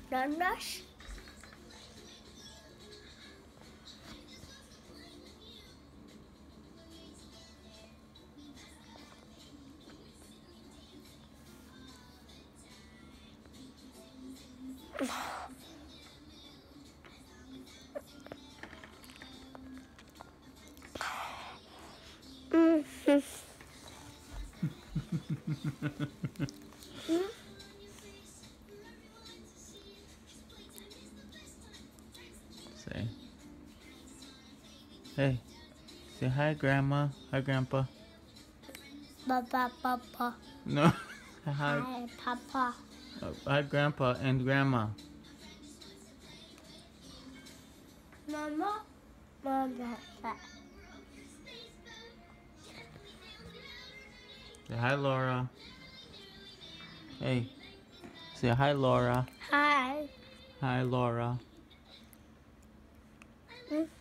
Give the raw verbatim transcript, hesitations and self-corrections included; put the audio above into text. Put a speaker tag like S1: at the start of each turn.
S1: Nanas. Mm-hmm.
S2: Say, hey, say hi, Grandma. Hi, Grandpa.
S1: Papa, Papa.
S2: No, say hi.
S1: Hi, Papa.
S2: Uh, hi, Grandpa and Grandma.
S1: Mama, Mama.
S2: Say hi, Laura. Hey, say hi, Laura.
S1: Hi.
S2: Hi, Laura.
S1: Mm.